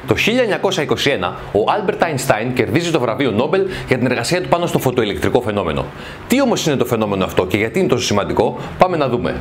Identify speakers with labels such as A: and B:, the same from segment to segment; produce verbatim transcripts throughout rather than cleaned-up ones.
A: Το χίλια εννιακόσια είκοσι ένα, ο Άλμπερτ Αϊνστάιν κερδίζει το βραβείο Νόμπελ για την εργασία του πάνω στο φωτοηλεκτρικό φαινόμενο. Τι όμως είναι το φαινόμενο αυτό και γιατί είναι τόσο σημαντικό, πάμε να δούμε.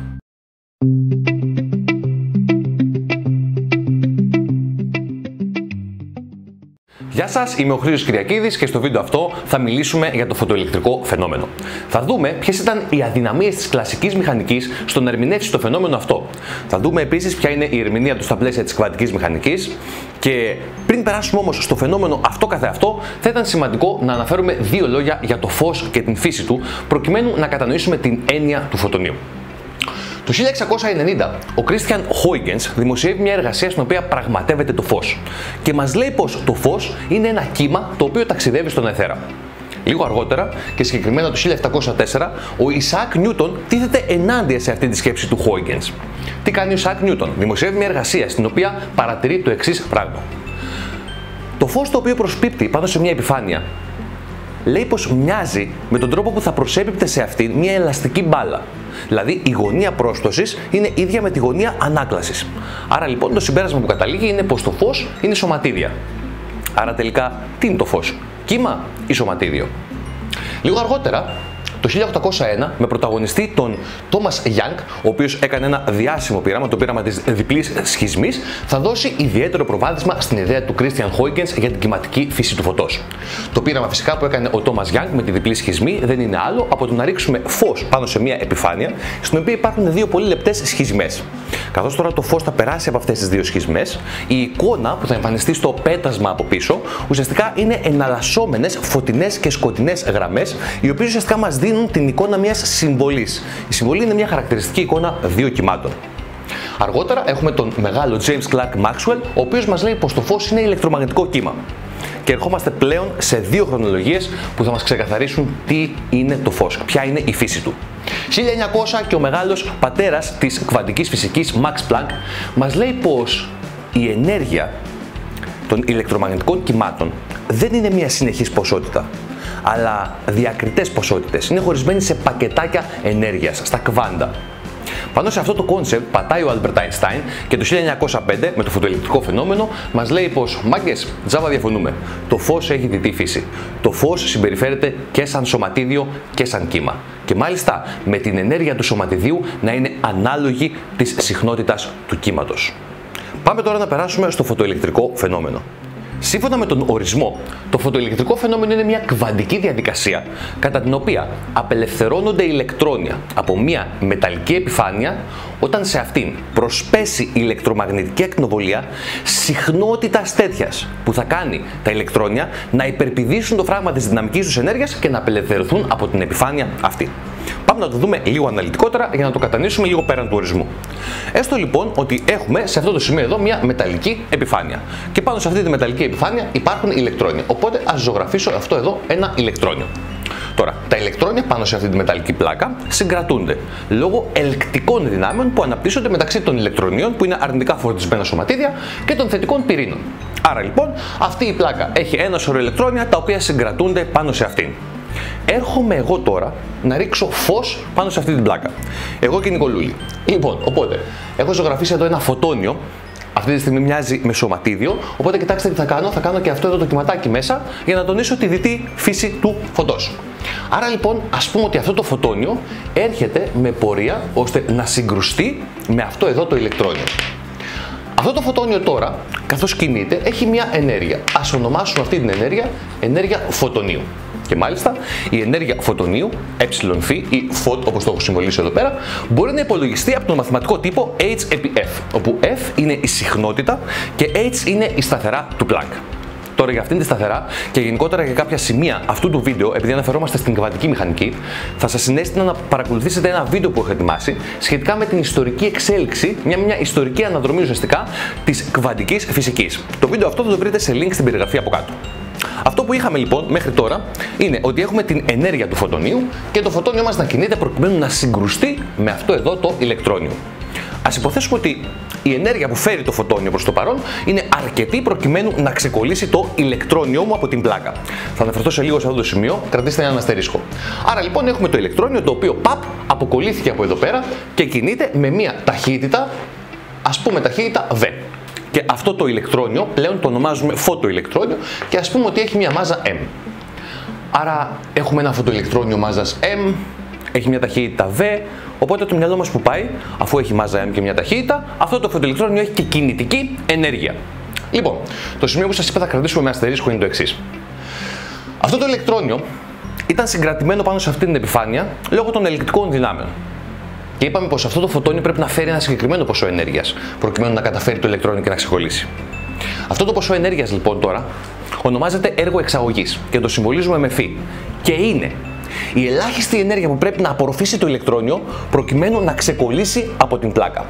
A: Γεια σας, είμαι ο Χρήστος Κυριακίδης και στο βίντεο αυτό θα μιλήσουμε για το φωτοηλεκτρικό φαινόμενο. Θα δούμε ποιες ήταν οι αδυναμίες της κλασικής μηχανικής στο να ερμηνεύσει το φαινόμενο αυτό. Θα δούμε επίσης ποια είναι η ερμηνεία του στα πλαίσια της κβαντικής μηχανικής και πριν περάσουμε όμως στο φαινόμενο αυτό καθεαυτό, θα ήταν σημαντικό να αναφέρουμε δύο λόγια για το φως και την φύση του, προκειμένου να κατανοήσουμε την έννοια του φωτονίου. Το χίλια εξακόσια ενενήντα, ο Christian Huygens δημοσιεύει μια εργασία στην οποία πραγματεύεται το φως και μας λέει πως το φως είναι ένα κύμα το οποίο ταξιδεύει στον αιθέρα. Λίγο αργότερα, και συγκεκριμένα το χίλια επτακόσια τέσσερα, ο Ισαάκ Νιούτον τίθεται ενάντια σε αυτή τη σκέψη του Huygens. Τι κάνει ο Ισαάκ Νιούτον? Δημοσιεύει μια εργασία στην οποία παρατηρεί το εξής πράγμα. Το φως το οποίο προσπίπτει πάνω σε μια επιφάνεια λέει πως μοιάζει με τον τρόπο που θα προσέπιπτε σε αυτήν μια ελαστική μπάλα. Δηλαδή η γωνία πρόστοσης είναι ίδια με τη γωνία ανάκλασης. Άρα λοιπόν το συμπέρασμα που καταλήγει είναι πως το φως είναι σωματίδια. Άρα τελικά τι είναι το φως? Κύμα ή σωματίδιο? Λίγο αργότερα, το χίλια οκτακόσια ένα, με πρωταγωνιστή τον Τόμας Γιάνγκ, ο οποίος έκανε ένα διάσημο πείραμα, το πείραμα της διπλής σχισμής, θα δώσει ιδιαίτερο προβάδισμα στην ιδέα του Christian Huygens για την κυματική φύση του φωτός. Το πείραμα φυσικά που έκανε ο Τόμας Γιάνγκ με τη διπλή σχισμή δεν είναι άλλο από το να ρίξουμε φως πάνω σε μια επιφάνεια, στην οποία υπάρχουν δύο πολύ λεπτές σχισμές. Καθώς τώρα το φως θα περάσει από αυτές τις δύο σχισμές, η εικόνα που θα εμφανιστεί στο πέτασμα από πίσω ουσιαστικά είναι εναλλασσόμενες φωτεινές και σκοτεινές γραμμές, οι οποίες ουσιαστικά μας δίνουν την εικόνα μιας συμβολής. Η συμβολή είναι μια χαρακτηριστική εικόνα δύο κυμάτων. Αργότερα έχουμε τον μεγάλο James Clerk Maxwell, ο οποίος μας λέει πως το φως είναι ηλεκτρομαγνητικό κύμα. Και ερχόμαστε πλέον σε δύο χρονολογίες που θα μας ξεκαθαρίσουν τι είναι το φως, ποια είναι η φύση του. χίλια εννιακόσια και ο μεγάλος πατέρας της κβαντικής φυσικής Max Planck μας λέει πως η ενέργεια των ηλεκτρομαγνητικών κυμάτων δεν είναι μια συνεχής ποσότητα, αλλά διακριτές ποσότητες. Είναι χωρισμένοι σε πακετάκια ενέργειας, στα κβάντα. Πάνω σε αυτό το κόνσεπτ πατάει ο Άλμπερτ Αϊνστάιν και το χίλια εννιακόσια πέντε με το φωτοηλεκτρικό φαινόμενο μας λέει πως μάγκες, τζάβα διαφωνούμε. Το φως έχει διτή φύση. Το φως συμπεριφέρεται και σαν σωματίδιο και σαν κύμα. Και μάλιστα με την ενέργεια του σωματιδίου να είναι ανάλογη της συχνότητας του κύματος. Πάμε τώρα να περάσουμε στο φωτοηλεκτρικό φαινόμενο. Σύμφωνα με τον ορισμό, το φωτοηλεκτρικό φαινόμενο είναι μια κβαντική διαδικασία κατά την οποία απελευθερώνονται ηλεκτρόνια από μια μεταλλική επιφάνεια όταν σε αυτήν προσπέσει ηλεκτρομαγνητική ακτινοβολία συχνότητας τέτοιας που θα κάνει τα ηλεκτρόνια να υπερπηδήσουν το φράγμα της δυναμικής τους ενέργειας και να απελευθερωθούν από την επιφάνεια αυτή. Πάμε να το δούμε λίγο αναλυτικότερα για να το κατανοήσουμε λίγο πέραν του ορισμού. Έστω λοιπόν ότι έχουμε σε αυτό το σημείο εδώ μια μεταλλική επιφάνεια. Και πάνω σε αυτή τη μεταλλική επιφάνεια υπάρχουν ηλεκτρόνια. Οπότε ας ζωγραφίσω αυτό εδώ ένα ηλεκτρόνιο. Τώρα, τα ηλεκτρόνια πάνω σε αυτή τη μεταλλική πλάκα συγκρατούνται λόγω ελκτικών δυνάμεων που αναπτύσσονται μεταξύ των ηλεκτρονίων που είναι αρνητικά φορτισμένα σωματίδια και των θετικών πυρήνων. Άρα λοιπόν αυτή η πλάκα έχει ένα σωρό ηλεκτρόνια τα οποία συγκρατούνται πάνω σε αυτήν. Έρχομαι εγώ τώρα να ρίξω φως πάνω σε αυτή την πλάκα. Εγώ και η Νικολούλη. Λοιπόν, οπότε, έχω ζωγραφίσει εδώ ένα φωτόνιο. Αυτή τη στιγμή μοιάζει με σωματίδιο. Οπότε, κοιτάξτε τι θα κάνω. Θα κάνω και αυτό εδώ το κυματάκι μέσα για να τονίσω τη διτή φύση του φωτός. Άρα λοιπόν, ας πούμε ότι αυτό το φωτόνιο έρχεται με πορεία ώστε να συγκρουστεί με αυτό εδώ το ηλεκτρόνιο. Αυτό το φωτόνιο τώρα, καθώς κινείται, έχει μια ενέργεια. Ας ονομάσουμε αυτή την ενέργεια ενέργεια φωτονίου. Και μάλιστα η ενέργεια φωτονίου, εφ ή φωτ όπως το έχω συμβολήσει εδώ πέρα, μπορεί να υπολογιστεί από τον μαθηματικό τύπο H επί F, όπου F είναι η συχνότητα και H είναι η σταθερά του Planck. Τώρα για αυτήν τη σταθερά και γενικότερα για κάποια σημεία αυτού του βίντεο, επειδή αναφερόμαστε στην κβαντική μηχανική, θα σας συνέστηνα να παρακολουθήσετε ένα βίντεο που έχω ετοιμάσει σχετικά με την ιστορική εξέλιξη, μια, μια ιστορική αναδρομή ουσιαστικά της κβαντικής φυσικής. Το βίντεο αυτό θα το βρείτε σε link στην περιγραφή από κάτω. Αυτό που είχαμε λοιπόν μέχρι τώρα είναι ότι έχουμε την ενέργεια του φωτονίου και το φωτόνιο μας να κινείται προκειμένου να συγκρουστεί με αυτό εδώ το ηλεκτρόνιο. Ας υποθέσουμε ότι η ενέργεια που φέρει το φωτόνιο προς το παρόν είναι αρκετή προκειμένου να ξεκολλήσει το ηλεκτρόνιό μου από την πλάκα. Θα αναφερθώ σε λίγο σε αυτό το σημείο, κρατήστε έναν αστερίσκο. Άρα λοιπόν έχουμε το ηλεκτρόνιο το οποίο παπ αποκολλήθηκε από εδώ πέρα και κινείται με μια ταχύτητα, ας πούμε ταχύτητα V. Και αυτό το ηλεκτρόνιο πλέον το ονομάζουμε φωτοηλεκτρόνιο και ας πούμε ότι έχει μια μάζα M. Άρα έχουμε ένα φωτοηλεκτρόνιο μάζας M, έχει μια ταχύτητα V, οπότε το μυαλό μας που πάει, αφού έχει μάζα M και μια ταχύτητα, αυτό το φωτοηλεκτρόνιο έχει και κινητική ενέργεια. Λοιπόν, το σημείο που σας είπα θα κρατήσουμε με αστερίσκο είναι το εξής. Αυτό το ηλεκτρόνιο ήταν συγκρατημένο πάνω σε αυτή την επιφάνεια λόγω των ελεκτρικών δυνάμεων. Και είπαμε πως αυτό το φωτόνιο πρέπει να φέρει ένα συγκεκριμένο ποσό ενέργειας, προκειμένου να καταφέρει το ηλεκτρόνιο και να ξεκολλήσει. Αυτό το ποσό ενέργειας λοιπόν τώρα ονομάζεται έργο εξαγωγής και το συμβολίζουμε με φ. Και είναι η ελάχιστη ενέργεια που πρέπει να απορροφήσει το ηλεκτρόνιο προκειμένου να ξεκολλήσει από την πλάκα.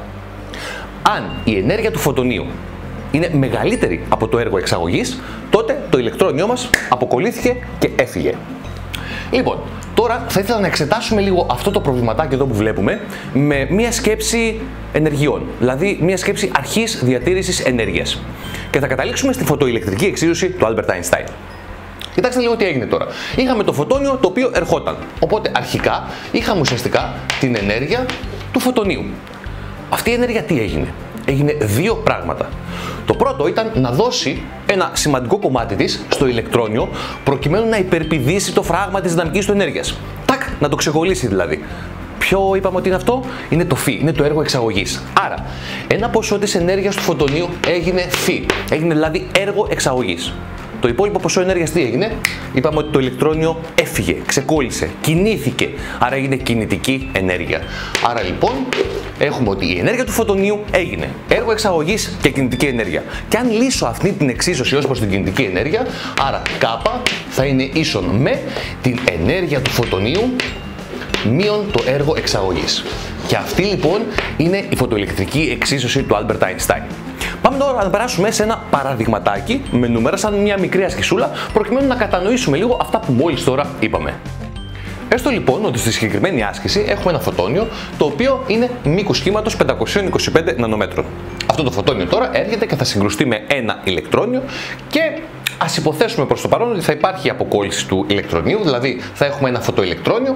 A: Αν η ενέργεια του φωτονίου είναι μεγαλύτερη από το έργο εξαγωγής, τότε το ηλεκτρόνιό μας αποκολλήθηκε και έφυγε. Λοιπόν, τώρα θα ήθελα να εξετάσουμε λίγο αυτό το προβληματάκι εδώ που βλέπουμε με μία σκέψη ενεργειών, δηλαδή μία σκέψη αρχής διατήρησης ενέργειας. Και θα καταλήξουμε στη φωτοηλεκτρική εξίσωση του Albert Einstein. Κοιτάξτε λίγο τι έγινε τώρα. Είχαμε το φωτόνιο το οποίο ερχόταν. Οπότε αρχικά είχαμε ουσιαστικά την ενέργεια του φωτονίου. Αυτή η ενέργεια τι έγινε? Έγινε δύο πράγματα. Το πρώτο ήταν να δώσει ένα σημαντικό κομμάτι της στο ηλεκτρόνιο προκειμένου να υπερπηδήσει το φράγμα της δυναμικής του ενέργειας. Τάκ, να το ξεκολλήσει δηλαδή. Ποιο είπαμε ότι είναι αυτό? Είναι το φ, είναι το έργο εξαγωγής. Άρα, ένα ποσό της ενέργειας του φωτονίου έγινε φ, έγινε δηλαδή έργο εξαγωγής. Το υπόλοιπο ποσό ενέργειας τι έγινε? Είπαμε ότι το ηλεκτρόνιο έφυγε, ξεκόλλησε, κινήθηκε, άρα έγινε κινητική ενέργεια. Άρα λοιπόν έχουμε ότι η ενέργεια του φωτονίου έγινε έργο εξαγωγής και κινητική ενέργεια. Και αν λύσω αυτή την εξίσωση ως προς την κινητική ενέργεια, άρα K θα είναι ίσον με την ενέργεια του φωτονίου μείον το έργο εξαγωγής. Και αυτή λοιπόν είναι η φωτοηλεκτρική εξίσωση του Albert Einstein. Πάμε τώρα να περάσουμε σε ένα παραδειγματάκι με νούμερα σαν μια μικρή ασκησούλα προκειμένου να κατανοήσουμε λίγο αυτά που μόλις τώρα είπαμε. Έστω λοιπόν ότι στη συγκεκριμένη άσκηση έχουμε ένα φωτόνιο το οποίο είναι μήκους κύματος πεντακόσια είκοσι πέντε νανομέτρων. Αυτό το φωτόνιο τώρα έρχεται και θα συγκρουστεί με ένα ηλεκτρόνιο και ας υποθέσουμε προς το παρόν ότι θα υπάρχει αποκόλληση του ηλεκτρονίου, δηλαδή θα έχουμε ένα φωτοηλεκτρόνιο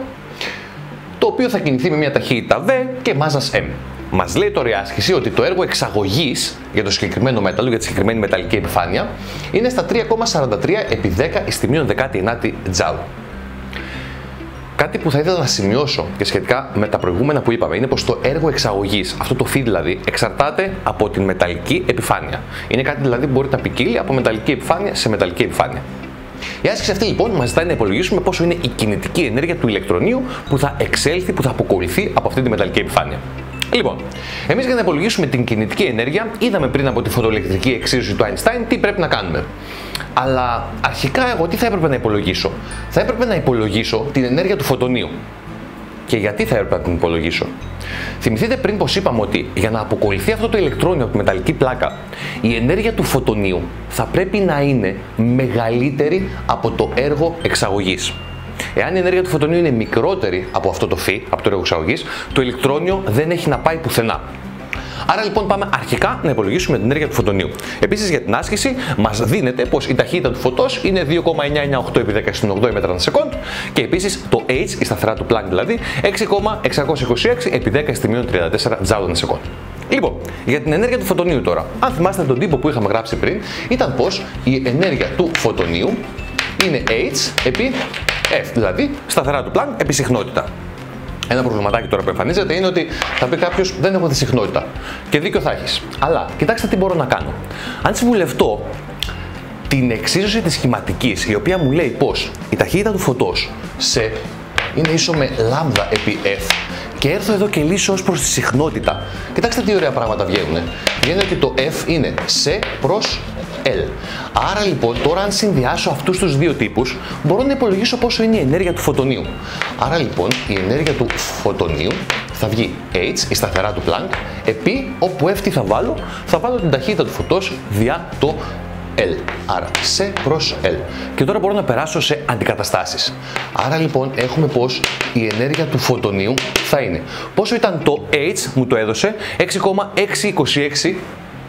A: το οποίο θα κινηθεί με μια ταχύτητα V και μάζας M. Μας λέει τώρα η άσκηση ότι το έργο εξαγωγής για το συγκεκριμένο μέταλλο, για τη συγκεκριμένη μεταλλική επιφάνεια, είναι στα τρία κόμμα σαράντα τρία επί δέκα εις τη μείον δεκαεννιά τζάουλ. Κάτι που θα ήθελα να σημειώσω και σχετικά με τα προηγούμενα που είπαμε είναι πως το έργο εξαγωγής, αυτό το φ δηλαδή, εξαρτάται από την μεταλλική επιφάνεια. Είναι κάτι δηλαδή που μπορεί να ποικίλει από μεταλλική επιφάνεια σε μεταλλική επιφάνεια. Η άσκηση αυτή λοιπόν μας ζητάει να υπολογίσουμε πόσο είναι η κινητική ενέργεια του ηλεκτρονίου που θα εξέλθει, που θα αποκολληθεί από αυτή τη μεταλλική επιφάνεια. Λοιπόν, εμείς για να υπολογίσουμε την κινητική ενέργεια, είδαμε πριν από τη φωτοηλεκτρική εξίσωση του Einstein τι πρέπει να κάνουμε. Αλλά αρχικά εγώ τι θα έπρεπε να υπολογίσω? Θα έπρεπε να υπολογίσω την ενέργεια του φωτονίου. Και γιατί θα έπρεπε να την υπολογίσω? Θυμηθείτε πριν πως είπαμε ότι για να αποκολληθεί αυτό το ηλεκτρόνιο από τη μεταλλική πλάκα, η ενέργεια του φωτονίου θα πρέπει να είναι μεγαλύτερη από το έργο εξαγωγής. Εάν η ενέργεια του φωτονίου είναι μικρότερη από αυτό το φ, από το έργο εξαγωγής, το ηλεκτρόνιο δεν έχει να πάει πουθενά. Άρα λοιπόν πάμε αρχικά να υπολογίσουμε την ενέργεια του φωτονίου. Επίσης για την άσκηση μας δίνεται πως η ταχύτητα του φωτός είναι δύο κόμμα εννιακόσια ενενήντα οκτώ επί δέκα στην ογδόη μέτρα ανά σεκόντ και επίσης το H, η σταθερά του Planck δηλαδή, έξι κόμμα εξακόσια είκοσι έξι επί δέκα στη μείον τριάντα τέσσερα τζάουλ ανά σεκόντ. Λοιπόν, για την ενέργεια του φωτονίου τώρα, αν θυμάστε τον τύπο που είχαμε γράψει πριν, ήταν πως η ενέργεια του φωτονίου είναι H επί F, δηλαδή σταθερά του Planck επί συχνότητα. Ένα προβληματάκι τώρα που εμφανίζεται είναι ότι θα πει κάποιος δεν έχω τη συχνότητα. Και δίκιο θα έχεις. Αλλά κοιτάξτε τι μπορώ να κάνω. Αν συμβουλευτώ την εξίσωση της σχηματικής, η οποία μου λέει πως η ταχύτητα του φωτός σε είναι ίσο με λάμδα επί F και έρθω εδώ και λύσω ως προς τη συχνότητα. Κοιτάξτε τι ωραία πράγματα βγαίνουν. Βγαίνει ότι το F είναι σε προς L. Άρα λοιπόν τώρα αν συνδυάσω αυτούς τους δύο τύπους μπορώ να υπολογίσω πόσο είναι η ενέργεια του φωτονίου. Άρα λοιπόν η ενέργεια του φωτονίου θα βγει H, η σταθερά του Planck, επί όπου F τι θα βάλω, θα βάλω την ταχύτητα του φωτός διά το L. Άρα σε προς L. Και τώρα μπορώ να περάσω σε αντικαταστάσεις. Άρα λοιπόν έχουμε πως η ενέργεια του φωτονίου θα είναι. Πόσο ήταν το H, μου το έδωσε, έξι κόμμα εξακόσια είκοσι έξι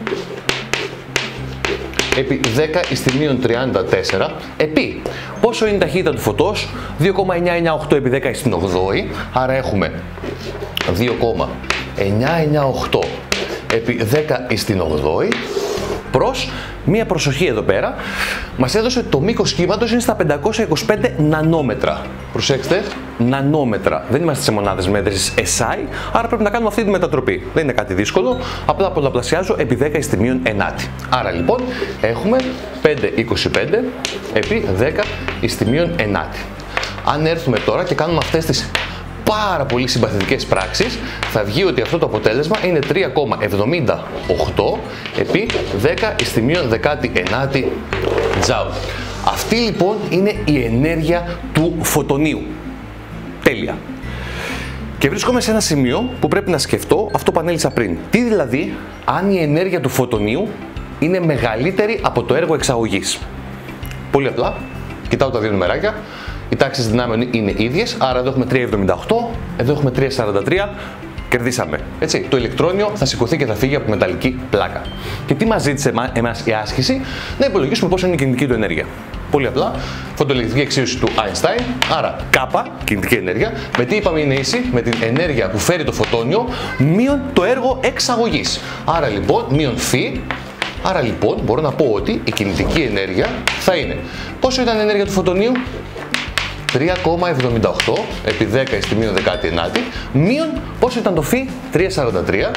A: επί δέκα εις τη μείον τριάντα τέσσερα, επί πόσο είναι η ταχύτητα του φωτός, δύο κόμμα εννιακόσια ενενήντα οκτώ επί δέκα εις την ογδόη, άρα έχουμε δύο κόμμα εννιακόσια ενενήντα οκτώ επί δέκα εις την ογδόη, προς μία προσοχή εδώ πέρα. Μας έδωσε το μήκος κύματος είναι στα πεντακόσια είκοσι πέντε νανόμετρα. Προσέξτε, νανόμετρα. Δεν είμαστε σε μονάδες μέτρησης Ες Άι, άρα πρέπει να κάνουμε αυτή τη μετατροπή. Δεν είναι κάτι δύσκολο, απλά πολλαπλασιάζω επί δέκα εις τη μείον ενάτη. Άρα λοιπόν έχουμε πεντακόσια είκοσι πέντε επί δέκα εις τη μείον ενάτη. Αν έρθουμε τώρα και κάνουμε αυτές τις πάρα πολύ συμπαθητικές πράξεις, θα βγει ότι αυτό το αποτέλεσμα είναι τρία κόμμα εβδομήντα οκτώ επί δέκα εις τη μείον δεκάτη ενάτη τζάουλ. Αυτή λοιπόν είναι η ενέργεια του φωτονίου. Τέλεια. Και βρίσκομαι σε ένα σημείο που πρέπει να σκεφτώ αυτό που ανέλησα πριν. Τι δηλαδή αν η ενέργεια του φωτονίου είναι μεγαλύτερη από το έργο εξαγωγής. Πολύ απλά, κοιτάω τα δύο νουμεράκια. Οι τάξεις δυνάμεων είναι ίδιες, άρα εδώ έχουμε τρία κόμμα εβδομήντα οκτώ, εδώ έχουμε τρία κόμμα σαράντα τρία, κερδίσαμε. Έτσι, το ηλεκτρόνιο θα σηκωθεί και θα φύγει από μεταλλική πλάκα. Και τι μας ζήτησε εμάς η άσκηση? Να υπολογίσουμε πόσο είναι η κινητική του ενέργεια. Πολύ απλά, φωτοελεκτρική εξίσωση του Einstein, άρα K, κινητική ενέργεια, με τι είπαμε είναι ίση? Με την ενέργεια που φέρει το φωτόνιο, μείον το έργο εξαγωγής. Άρα λοιπόν, μείον φ. Άρα λοιπόν, μπορώ να πω ότι η κινητική ενέργεια θα είναι. Πόσο ήταν η ενέργεια του φωτονίου? τρία κόμμα εβδομήντα οκτώ επί δέκα εις τη μείον δεκάτη ενάτη, μείον πόσο ήταν το φ? τρία κόμμα σαράντα τρία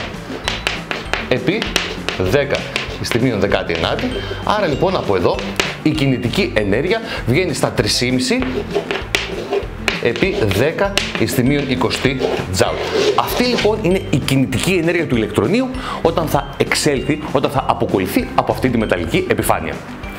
A: επί δέκα εις τη μείον δεκάτη ενάτη. Άρα λοιπόν από εδώ η κινητική ενέργεια βγαίνει στα τρία κόμμα πέντε επί δέκα εις τη μείον είκοσι τζάουλ. Αυτή λοιπόν είναι η κινητική ενέργεια του ηλεκτρονίου όταν θα εξέλθει, όταν θα αποκολληθεί από αυτή τη μεταλλική επιφάνεια.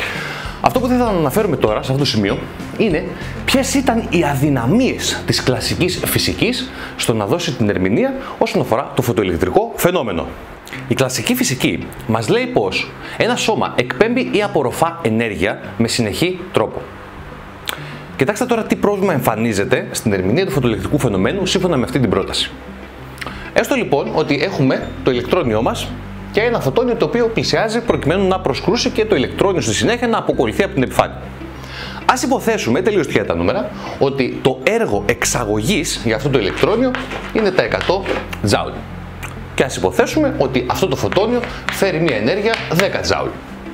A: Αυτό που θα ήθελα να αναφέρουμε τώρα σε αυτό το σημείο είναι ποιες ήταν οι αδυναμίες της κλασικής φυσικής στο να δώσει την ερμηνεία όσον αφορά το φωτοελεκτρικό φαινόμενο. Η κλασική φυσική μας λέει πως ένα σώμα εκπέμπει ή απορροφά ενέργεια με συνεχή τρόπο. Κοιτάξτε τώρα τι πρόβλημα εμφανίζεται στην ερμηνεία του φωτοελεκτρικού φαινομένου σύμφωνα με αυτή την πρόταση. Έστω λοιπόν ότι έχουμε το ηλεκτρόνιό μας και ένα φωτόνιο το οποίο πλησιάζει προκειμένου να προσκρούσει και το ηλεκτρόνιο στη συνέχεια να αποκολληθεί από την επιφάνεια. Ας υποθέσουμε, τελείως τυχαία τα νούμερα, ότι το έργο εξαγωγής για αυτό το ηλεκτρόνιο είναι τα εκατό τζάουλ. Και ας υποθέσουμε ότι αυτό το φωτόνιο φέρει μια ενέργεια δέκα τζάουλ.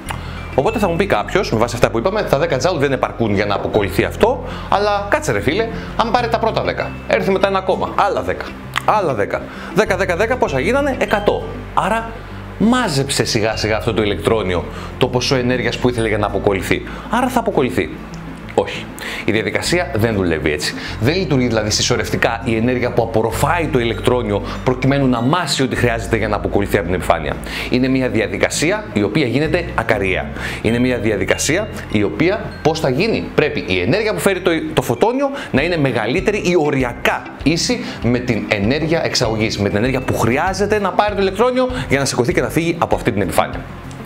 A: Οπότε θα μου πει κάποιος, με βάση αυτά που είπαμε, τα δέκα τζάουλ δεν επαρκούν για να αποκολληθεί αυτό, αλλά κάτσε ρε φίλε, αν πάρει τα πρώτα δέκα, έρθει μετά ένα ακόμα, άλλα δέκα, άλλα δέκα. δέκα, δέκα, δέκα, πόσα γίνανε? εκατό. Άρα μάζεψε σιγά σιγά αυτό το ηλεκτρόνιο το ποσό ενέργειας που ήθελε για να αποκολληθεί. Άρα θα αποκολληθεί. Όχι. Η διαδικασία δεν δουλεύει έτσι. Δεν λειτουργεί δηλαδή συσσωρευτικά η ενέργεια που απορροφάει το ηλεκτρόνιο προκειμένου να μάσει ό,τι χρειάζεται για να αποκολληθεί από την επιφάνεια. Είναι μια διαδικασία η οποία γίνεται ακαριαία. Είναι μια διαδικασία η οποία πώς θα γίνει? Πρέπει η ενέργεια που φέρει το, το φωτόνιο να είναι μεγαλύτερη ή οριακά ίση με την ενέργεια εξαγωγής, με την ενέργεια που χρειάζεται να πάρει το ηλεκτρόνιο για να σηκωθεί και να φύγει από αυτή την επιφάνεια.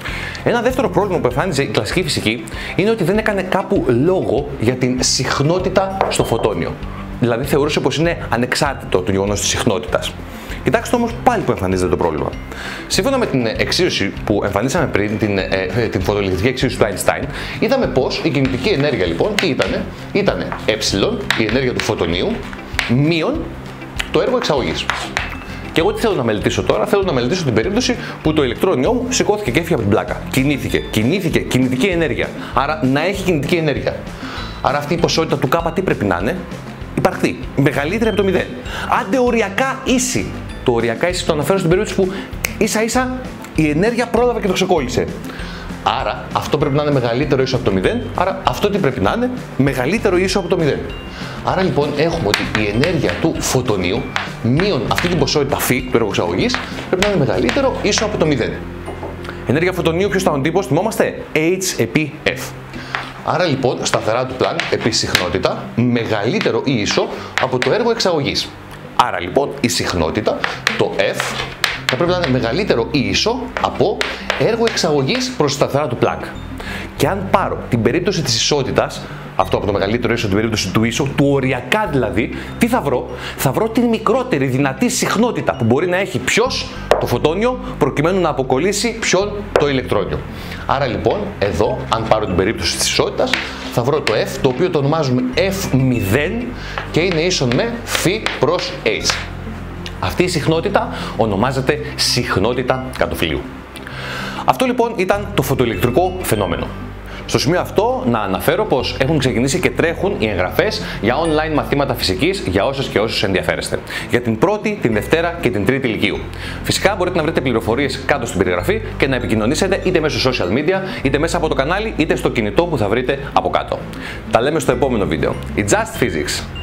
A: Ένα δεύτερο πρόβλημα που εμφάνιζε η κλασική φυσική είναι ότι δεν έκανε κάπου λόγο για την συχνότητα στο φωτόνιο. Δηλαδή θεωρούσε πως είναι ανεξάρτητο το γεγονός της συχνότητας. Κοιτάξτε όμως πάλι που εμφανίζεται το πρόβλημα. Σύμφωνα με την εξίσωση που εμφανίσαμε πριν, την, ε, την φωτοελεκτρική εξίσωση του Einstein, είδαμε πως η κινητική ενέργεια λοιπόν τι ήτανε? Ήτανε ε, η ενέργεια του φωτονίου, μείον το έργο εξαγωγής. Και εγώ τι θέλω να μελετήσω τώρα? Θέλω να μελετήσω την περίπτωση που το ηλεκτρόνιό μου σηκώθηκε και έφυγε από την πλάκα. Κινήθηκε, κινήθηκε, κινητική ενέργεια. Άρα να έχει κινητική ενέργεια. Άρα αυτή η ποσότητα του K τι πρέπει να είναι? Υπαρκτή. Μεγαλύτερη από το μηδέν. Άντε οριακά ίση. Το οριακά ίση το αναφέρω στην περίπτωση που ίσα ίσα η ενέργεια πρόλαβε και το ξεκόλλησε. Άρα αυτό πρέπει να είναι μεγαλύτερο ίσο από το μηδέν. Άρα αυτό τι πρέπει να είναι? Μεγαλύτερο ίσο από το μηδέν. Άρα λοιπόν έχουμε ότι η ενέργεια του φωτονίου μείον αυτή την ποσότητα φ του έργου εξαγωγής πρέπει να είναι μεγαλύτερο ίσο από το μηδέν. Ενέργεια φωτονίου ποιος ήταν ο τύπος? Θυμόμαστε? H επί F. Άρα λοιπόν σταθερά του πλάν επί συχνότητα μεγαλύτερο ή ίσο από το έργο εξαγωγής. Άρα λοιπόν η συχνότητα, το F, θα πρέπει να είναι μεγαλύτερο ή ίσο από έργο εξαγωγής προς σταθερά του Planck. Και αν πάρω την περίπτωση της ισότητας, αυτό από το μεγαλύτερο ίσο, την περίπτωση του ίσο, του οριακά δηλαδή, τι θα βρω? Θα βρω την μικρότερη δυνατή συχνότητα που μπορεί να έχει ποιος? Το φωτόνιο, προκειμένου να αποκολλήσει ποιον? Το ηλεκτρόνιο. Άρα λοιπόν, εδώ, αν πάρω την περίπτωση της ισότητας, θα βρω το F, το οποίο το ονομάζουμε F μηδέν και είναι ίσον με φ προς H. Αυτή η συχνότητα ονομάζεται συχνότητα κατοφυλίου. Αυτό λοιπόν ήταν το φωτοηλεκτρικό φαινόμενο. Στο σημείο αυτό να αναφέρω πως έχουν ξεκινήσει και τρέχουν οι εγγραφές για online μαθήματα φυσικής για όσες και όσους ενδιαφέρεστε. Για την πρώτη, την δευτέρα και την τρίτη λυκείου. Φυσικά μπορείτε να βρείτε πληροφορίες κάτω στην περιγραφή και να επικοινωνήσετε είτε μέσω social media, είτε μέσα από το κανάλι, είτε στο κινητό που θα βρείτε από κάτω. Τα λέμε στο επόμενο βίντεο. It's Just Physics!